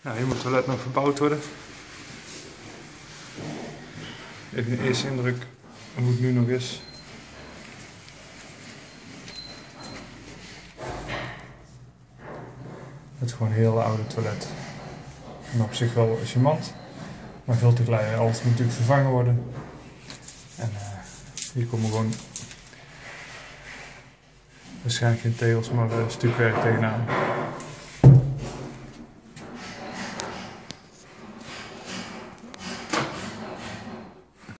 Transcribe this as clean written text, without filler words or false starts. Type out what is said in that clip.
Nou, hier moet het toilet nog verbouwd worden. Even een eerste indruk hoe het nu nog is. Het is gewoon een heel oude toilet. En op zich wel charmant, maar veel te klein. Alles moet natuurlijk vervangen worden. En hier komen gewoon waarschijnlijk geen tegels, maar stukwerk tegenaan.